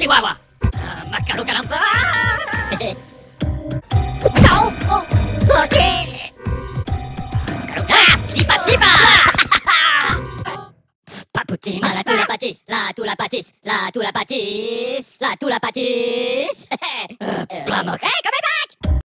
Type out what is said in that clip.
chihuahua. Macaro caramba. Ciao. Ok. Slipa, slipa. Papoutine. La tu la pâtisse, la tu la pâtisse, la tu la pâtisse, la tu la pâtisse. Blamok. Come va?